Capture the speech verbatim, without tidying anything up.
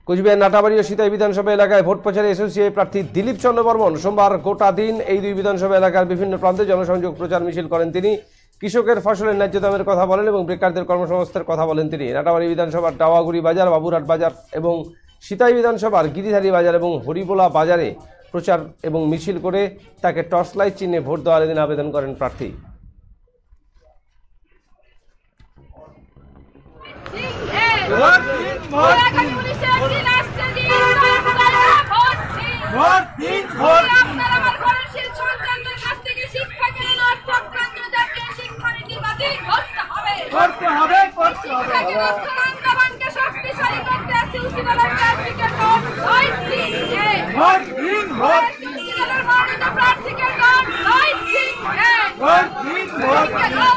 কোচবিহার নাটাবাড়ি ও সিতাই বিধানসভা এলাকায় ভোট প্রচারে এসোসিয়েট প্রার্থী দিলীপ চন্দ্র বর্মন সোমবার গোটা দিন এই দুই বিধানসভা এলাকার বিভিন্ন প্রান্তে জনসংযোগ প্রচার মিছিল করেন তিনি। কৃষকের ফসলের ন্যায্য দামের কথা বলেন এবং বেকারদের কর্মসংস্থানের কথা বলেন তিনি। নাটাবাড়ি বিধানসভার ডাওয়াগুড়ি বাজার, বাবুরহাট বাজার এবং সিতাই বিধানসভার গিরিধারী বাজার এবং হরিবোলা বাজারে প্রচার এবং মিছিল করে তাকে টর্চ লাইট চিহ্নে ভোট দেওয়ার দিন আবেদন করেন প্রার্থী। What?